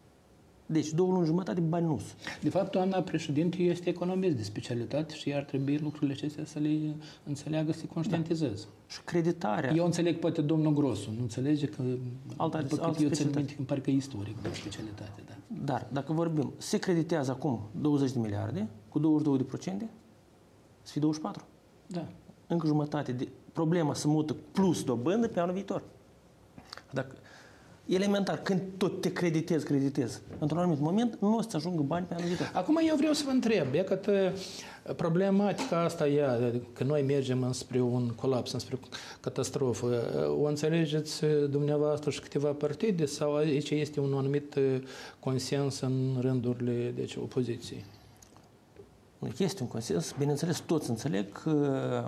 Deci două luni jumătate de bani nu. De fapt, doamna președinte este economist de specialitate și ar trebui lucrurile acestea să le înțeleagă, să le conștientizeze. Da. Și creditarea. Eu înțeleg poate domnul Grosu, nu înțelege că alta, după cât eu țin minte, îmi pare că e istoric de specialitate. Da. Dar dacă vorbim, se creditează acum douăzeci de miliarde, cu douăzeci și două la sută, să fie douăzeci și patru. Da. Încă jumătate de problema se mută plus dobândă pe anul viitor. Dacă elementar, când tot te creditezi, creditezi, într-un anumit moment nu o să ajungă bani pe anul viitor. Acum eu vreau să vă întreb, e că te, problematica asta e că noi mergem înspre un colaps, înspre catastrofă. O înțelegeți dumneavoastră și câteva partide sau aici este un anumit consens în rândurile deci, opoziției? Este un consens, bineînțeles, toți înțeleg că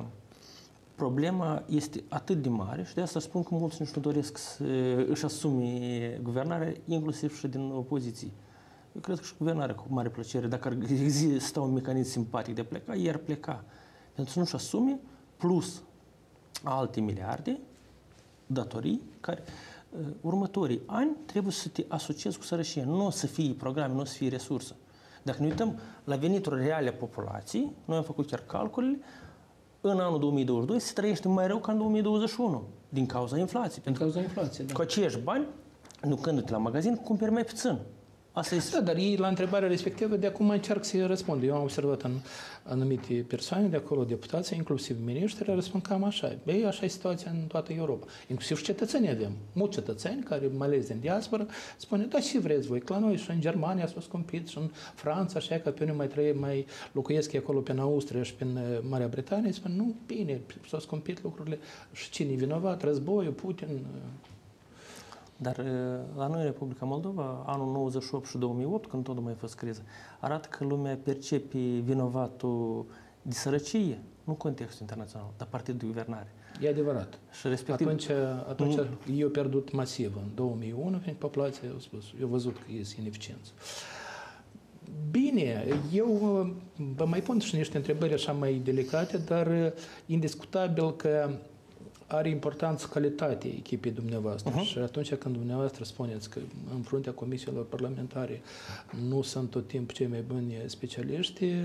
problema este atât de mare și de asta spun că mulți nici nu doresc să își asume guvernarea, inclusiv și din opoziție. Eu cred că și guvernarea, cu mare plăcere, dacă ar exista un mecanism simpatic de a pleca, ei ar pleca. Pentru să nu-și asume, plus alte miliarde datorii, care uh, următorii ani trebuie să te asociezi cu sărășia. Nu o să fie programe, nu o să fie resursă. Dacă ne uităm la venituri reale a populației, noi am făcut chiar calculele, în anul două mii douăzeci și doi se trăiește mai rău ca în două mii douăzeci și unu, din cauza inflației. Din cauza inflației, da. Cu aceiași bani, ducându-te la magazin, cumperi mai puțin. Asta este... Da, dar ei la întrebarea respectivă de acum încerc să răspund. Eu am observat în anumite persoane de acolo, deputații, inclusiv miniștri, răspund cam așa. Ei, așa e situația în toată Europa. Inclusiv și cetățenii avem. Mulți cetățeni care, mai ales din diaspora, spune, da, și vreți voi, că la noi și în Germania s-a scumpit, și în Franța, așa că pe unii mai trăie, mai locuiesc acolo pe în Austria și pe în Marea Britanie, spun, nu, bine, s-au scumpit lucrurile. Și cine e vinovat? Războiul, Putin... Dar la noi, în Republica Moldova, anul nouăzeci și opt și două mii opt, când tot mai a fost criză, arată că lumea percepe vinovatul de sărăcie, nu contextul internațional, dar partidul de guvernare. E adevărat. Și respectiv... Atunci, atunci mm. eu pierdut masiv în două mii unu, fiindcă populația a spus, eu văzut că este ineficiență. Bine, eu vă mai pun și niște întrebări așa mai delicate, dar indiscutabil că are importanță calitatea echipei dumneavoastră. Uh-huh. Și atunci când dumneavoastră spuneți că în fruntea comisiilor parlamentare nu sunt tot timpul cei mai buni specialiști,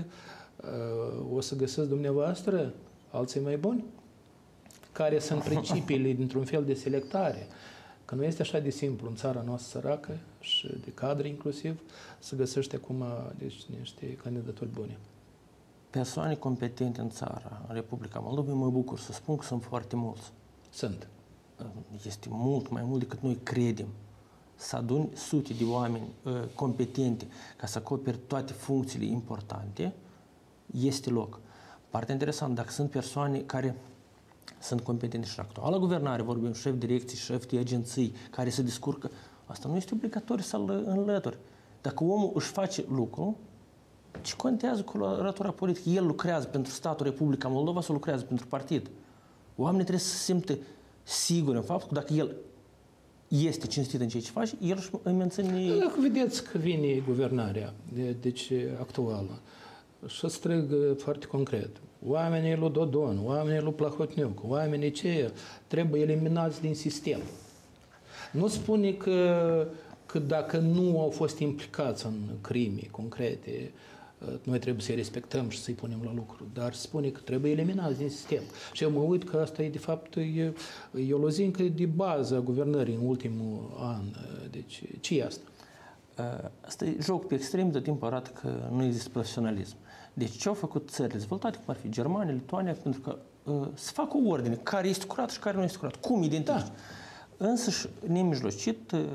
o să găsiți dumneavoastră alții mai buni? Care sunt principiile dintr-un fel de selectare? Că nu este așa de simplu în țara noastră săracă și de cadre inclusiv să găsești acum deci, niște candidaturi bune. Persoane competente în țară, în Republica Moldova, mă bucur să spun că sunt foarte mulți. Sunt. Este mult mai mult decât noi credem. Să aduni sute de oameni uh, competente ca să acoperi toate funcțiile importante, este loc. Partea interesantă, dacă sunt persoane care sunt competente și în actuala guvernare, vorbim șef de direcții, șef de agenții, care se descurcă, asta nu este obligatoriu să-l înlături. Dacă omul își face lucru, ce contează coloratura politică? El lucrează pentru statul Republica Moldova sau lucrează pentru partid? Oamenii trebuie să se simtă siguri în faptul că dacă el este cinstit în ceea ce face, el își menține... Dacă vedeți că vine guvernarea, deci actuală, și strâng foarte concret, oamenii lui Dodon, oamenii lui Plahotniuc, oamenii ce trebuie eliminați din sistem. Nu spune că, că dacă nu au fost implicați în crime concrete, noi trebuie să-i respectăm și să-i punem la lucru, dar spune că trebuie eliminați din sistem. Și eu mă uit că asta e, de fapt, e, e o lozincă de bază a guvernării în ultimul an. Deci, ce e asta? Asta e joc pe extrem, de timp arată că nu există profesionalism. Deci ce au făcut țările dezvoltate, cum ar fi Germania, Lituania, pentru că uh, să facă o ordine, care este curat și care nu este curat. Cum identifici? Da. Însăși, nemijlocit, uh,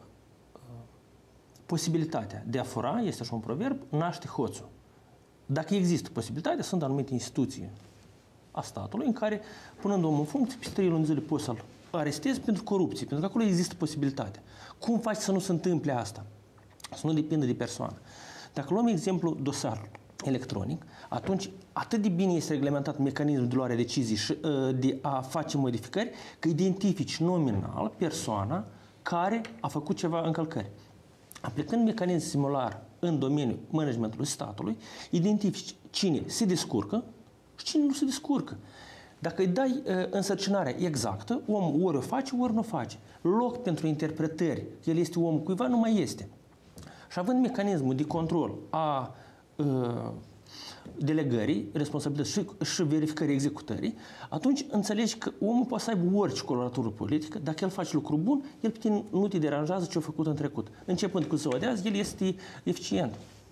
posibilitatea de a fura, este așa un proverb, naște hoțul. Dacă există posibilitatea, sunt anumite instituții a statului în care, punând omul în funcție, pe trei luni zile poți să-l arestezi pentru corupție, pentru că acolo există posibilitatea. Cum faci să nu se întâmple asta? Să nu depindă de persoană. Dacă luăm exemplu dosarul electronic, atunci atât de bine este reglementat mecanismul de luare a decizii și uh, de a face modificări, că identifici nominal persoana care a făcut ceva încălcări. Aplicând mecanism similar în domeniul managementului statului, identifici cine se descurcă și cine nu se descurcă. Dacă îi dai uh, însărcinarea exactă, omul ori o face, ori nu o face. Loc pentru interpretări, el este omul cuiva, nu mai este. Și având mecanismul de control a uh, delegării, responsabilități și, și verificării executării, atunci înțelegi că omul poate să aibă orice coloratură politică, dacă el face lucru bun, el pe tine nu te deranjează ce a făcut în trecut. Începând cu ziua de azi, el este eficient.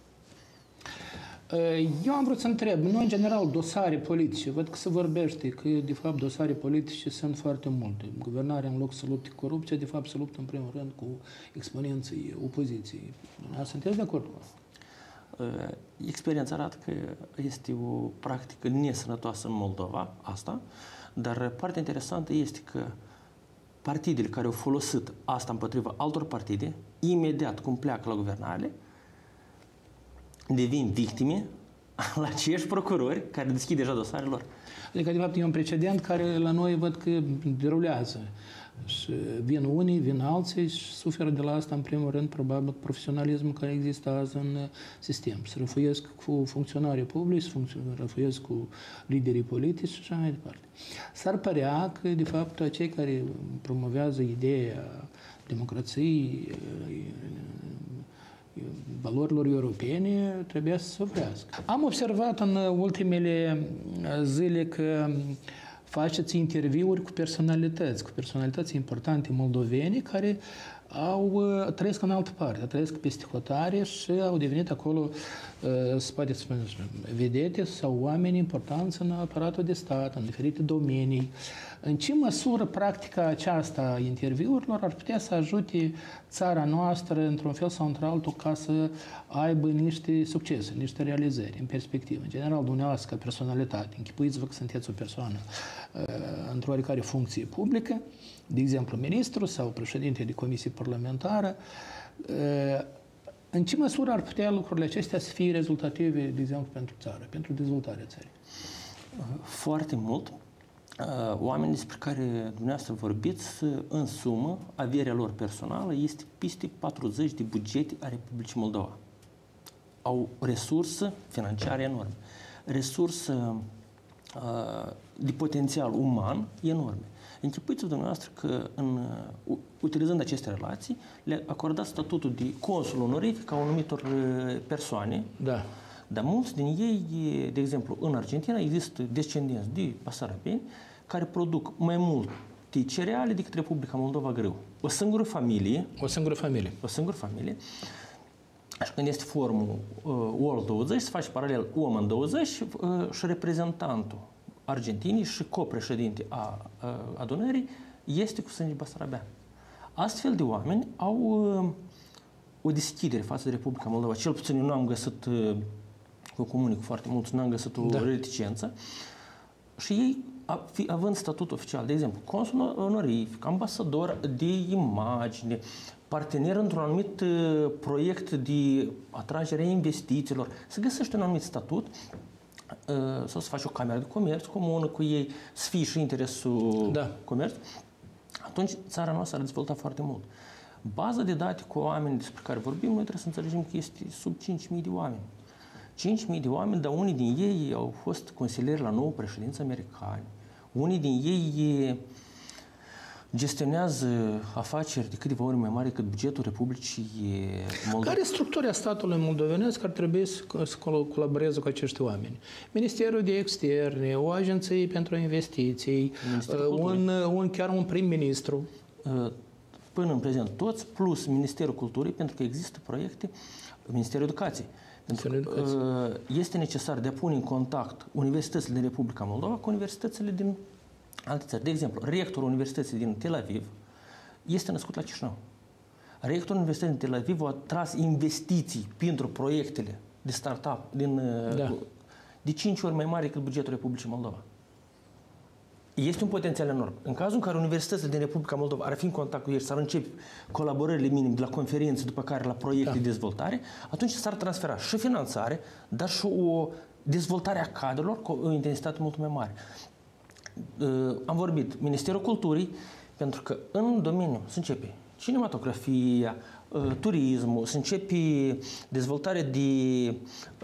Eu am vrut să întreb, noi în general dosare politice, văd că se vorbește că de fapt dosare politice sunt foarte multe. Guvernarea în loc să lupte cu corupția, de fapt se luptă în primul rând cu exponenții opoziției. Sunteți de acord cu asta? Experiența arată că este o practică nesănătoasă în Moldova, asta, dar partea interesantă este că partidele care au folosit asta împotriva altor partide, imediat cum pleacă la guvernare, devin victime la aceiași procurori care deschid deja dosarele lor. Adică, de fapt, e un precedent care la noi văd că derulează. Și vin unii, vin alții și suferă de la asta, în primul rând, probabil, profesionalismul care există azi în sistem. Se răfuiesc cu funcționarii publici, se răfuiesc cu liderii politici și așa mai departe. S-ar părea că, de fapt, acei care promovează ideea democrației, valorilor europene, trebuie să suflească. Am observat în ultimele zile că faceți interviuri cu personalități, cu personalități importante moldovene care au trăiesc în altă parte, trăiesc peste hotare și au devenit acolo, se poate spune, vedete sau oameni importanți în aparatul de stat, în diferite domenii. În ce măsură practica aceasta a interviurilor ar putea să ajute țara noastră, într-un fel sau într-altul, ca să aibă niște succese, niște realizări în perspectivă? În general, dumneavoastră, ca personalitate, închipuiți-vă că sunteți o persoană uh, într-o oricare funcție publică, de exemplu, ministru sau președinte de comisie parlamentară, în ce măsură ar putea lucrurile acestea să fie rezultative, de exemplu, pentru țară, pentru dezvoltarea țării? Foarte mult. Oamenii despre care dumneavoastră vorbiți, în sumă, averea lor personală este peste patruzeci de bugete a Republicii Moldova. Au resursă financiară enormă, resursă de potențial uman enorme. Închipuiți-vă dumneavoastră că, în, utilizând aceste relații, le acordați statutul de consul onorific a anumitor persoane. Da. Dar mulți din ei, de exemplu, în Argentina există descendenți de basarabeni care produc mai mult de cereale decât Republica Moldova grâu. O singură familie. O singură familie. O singură familie. Și când este formul uh, O L douăzeci, se face paralel Oman douăzeci uh, și reprezentantul Argentinii și copreședinte a uh, adunării este cu sânge basarabean. Astfel de oameni au uh, o deschidere față de Republica Moldova. Cel puțin eu nu am găsit, uh, cu comunic foarte mulți, nu am găsit o da. reticență. Și ei, având statut oficial, de exemplu, consul onorific, ambasador de imagine, partener într-un anumit uh, proiect de atragere a investițiilor, să găsește un anumit statut, uh, sau să faci o cameră de comerț comună cu ei, să fie și interesul da. comerț, atunci țara noastră ar dezvolta foarte mult. Baza de date cu oameni despre care vorbim, noi trebuie să înțelegem că este sub cinci mii de oameni. cinci mii de oameni, dar unii din ei au fost consilieri la nou președinți americani. Unii din ei gestionează afaceri de câteva ori mai mari decât bugetul Republicii Moldova. Care structura statului moldovenesc ar trebui să colaboreze cu acești oameni? Ministerul de Externe, o agenție pentru investiții, un, un, chiar un prim-ministru? Până în prezent toți, plus Ministerul Culturii, pentru că există proiecte, Ministerul Educației. Pentru că este necesar de a pune în contact universitățile din Republica Moldova cu universitățile din alte țări. De exemplu, rectorul Universității din Tel Aviv este născut la Chișinău. Rectorul Universității din Tel Aviv a tras investiții pentru proiectele de start-up din, da. de cinci ori mai mari decât bugetul Republicii Moldova. Este un potențial enorm. În cazul în care universitățile din Republica Moldova ar fi în contact cu ei și s-ar începe colaborările minime de la conferințe, după care la proiecte da. de dezvoltare, atunci s-ar transfera și finanțare, dar și o dezvoltare a cadrelor cu o intensitate mult mai mare. Am vorbit Ministerul Culturii, pentru că în domeniu se începe cinematografia, turismul, se începe dezvoltarea de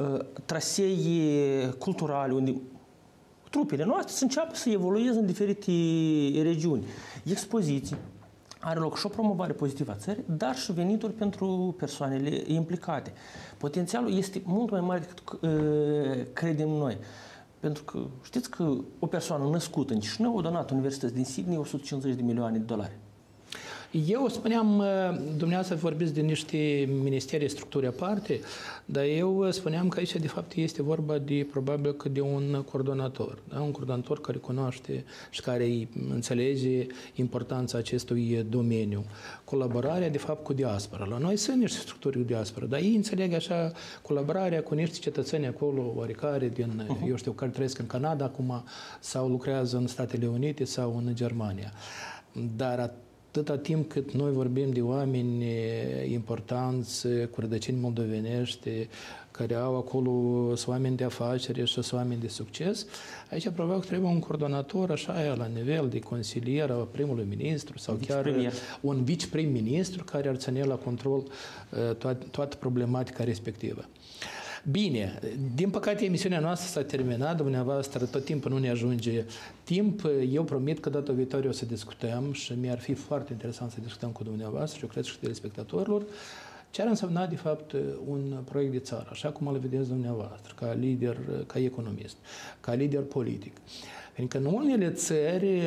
trasee culturale, unde trupele noastre să înceapă să evolueze în diferite regiuni. Expoziții, are loc și o promovare pozitivă a țării, dar și venituri pentru persoanele implicate. Potențialul este mult mai mare decât uh, credem noi. Pentru că știți că o persoană născută în Chișinău a donat Universității din Sydney o sută cincizeci de milioane de dolari. Eu spuneam, dumneavoastră vorbiți de niște ministerii, structuri aparte, dar eu spuneam că aici de fapt este vorba de, probabil că de un coordonator, da? Un coordonator care cunoaște și care înțelege importanța acestui domeniu. Colaborarea de fapt cu diaspora. La noi sunt niște structuri de diaspora, dar ei înțeleg așa colaborarea cu niște cetățeni acolo, oarecare din, uh-huh. eu știu, care trăiesc în Canada acum sau lucrează în Statele Unite sau în Germania. Dar atâta timp cât noi vorbim de oameni importanți, cu rădăcini moldovenești, care au acolo, sunt oameni de afaceri și sunt oameni de succes, aici probabil că trebuie un coordonator, așa, la nivel de consilier al primului ministru sau chiar un viceprim-ministru care ar ține la control toată, toată problematica respectivă. Bine, din păcate emisiunea noastră s-a terminat, dumneavoastră tot timpul nu ne ajunge timp. Eu promit că data viitoare o să discutăm și mi-ar fi foarte interesant să discutăm cu dumneavoastră și eu cred și telespectatorilor ce ar însemna de fapt un proiect de țară, așa cum îl vedeți dumneavoastră, ca lider, ca economist, ca lider politic. Pentru că în unele țări,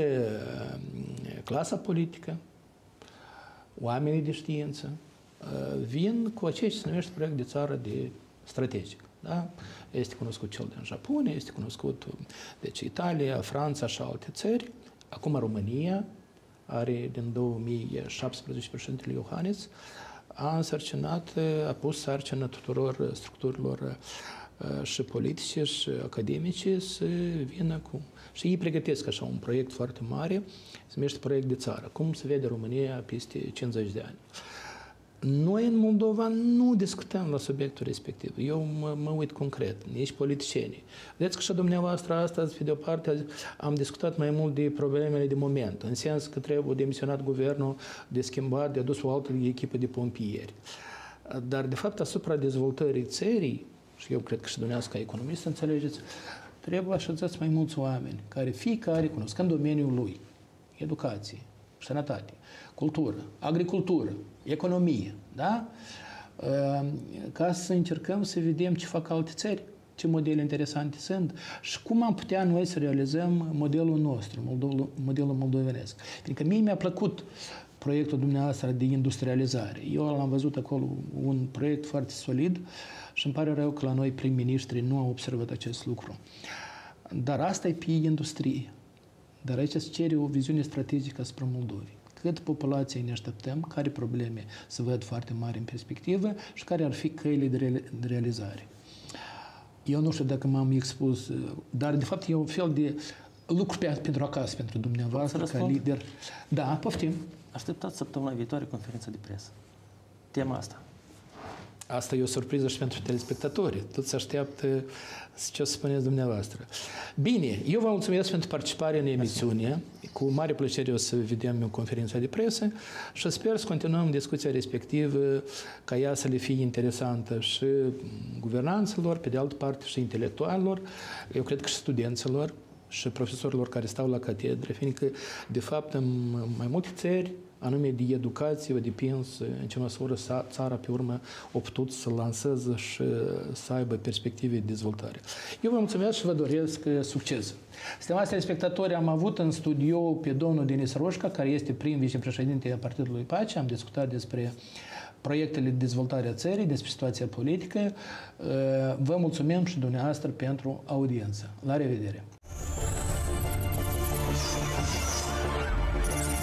clasa politică, oamenii de știință, vin cu ceea ce se numește proiect de țară de strategic. Da? Este cunoscut cel din Japonia, este cunoscut deci Italia, Franța și alte țări. Acum România are din două mii șaptesprezece președintele Iohannis a însărcinat, a pus sarcină tuturor structurilor și politice și academice să vină cu... Și ei pregătesc așa un proiect foarte mare, se numește proiect de țară. Cum se vede România peste cincizeci de ani. Noi în Moldova nu discutăm la subiectul respectiv. Eu mă, mă uit concret, nici politicienii. Vedeți că și dumneavoastră astăzi, pe de o parte, am discutat mai mult de problemele de moment, în sens că trebuie demisionat guvernul, de schimbat, de adus o altă echipă de pompieri. Dar, de fapt, asupra dezvoltării țării, și eu cred că și dumneavoastră ca economist înțelegeți, trebuie așezați mai mulți oameni care fiecare cunoscând domeniul lui, educație, sănătate, cultură, agricultură, economie, da? Ca să încercăm să vedem ce fac alte țări, ce modele interesante sunt și cum am putea noi să realizăm modelul nostru, modelul, modelul moldovenesc. Pentru că mie mi-a plăcut proiectul dumneavoastră de industrializare. Eu l-am văzut acolo un proiect foarte solid și îmi pare rău că la noi prim-ministrii nu au observat acest lucru. Dar asta e pe industrie. Dar aici se cere o viziune strategică asupra Moldovei. Cât populației ne așteptăm, care probleme se văd foarte mari în perspectivă și care ar fi căile de realizare. Eu nu știu dacă m-am expus, dar de fapt e un fel de lucru pentru acasă, pentru dumneavoastră, ca lider. Da, poftim. Așteptați săptămâna viitoare conferința de presă. Tema asta. Asta e o surpriză și pentru telespectatori. Tot se așteaptă ce o să spuneți dumneavoastră. Bine, eu vă mulțumesc pentru participarea în emisiune. Cu mare plăcere o să vedem în conferința de presă și sper să continuăm discuția respectivă ca ea să le fie interesantă și guvernanților, pe de altă parte și intelectualilor, eu cred că și studenților și profesorilor care stau la catedră, fiindcă, de fapt, în mai multe țări, anume de educație, a depins în ce măsură țara pe urmă a putut să lanseze și să aibă perspective de dezvoltare. Eu vă mulțumesc și vă doresc succes. Stimați telespectatori, am avut în studio pe domnul Denis Roșca, care este prim vicepreședinte a Partidului Pace. Am discutat despre proiectele de dezvoltare a țării, despre situația politică. Vă mulțumim și dumneavoastră pentru audiență. La revedere!